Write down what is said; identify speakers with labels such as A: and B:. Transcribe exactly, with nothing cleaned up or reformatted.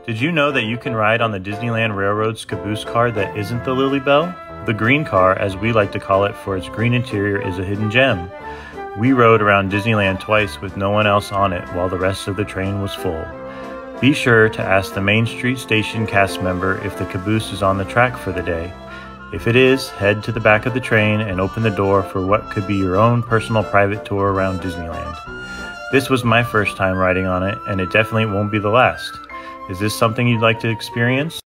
A: Did you know that you can ride on the Disneyland Railroad's caboose car that isn't the Lily Bell? The green car, as we like to call it for its green interior, is a hidden gem. We rode around Disneyland twice with no one else on it while the rest of the train was full. Be sure to ask the Main Street Station cast member if the caboose is on the track for the day. If it is, head to the back of the train and open the door for what could be your own personal private tour around Disneyland. This was my first time riding on it, and it definitely won't be the last. Is this something you'd like to experience?